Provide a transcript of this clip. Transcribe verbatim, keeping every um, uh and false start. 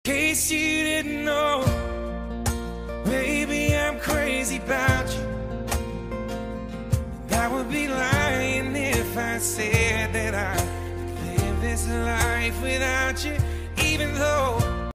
case you didn't know, baby, I'm crazy about you. And I would be lying if I said that I could live this life without you, even though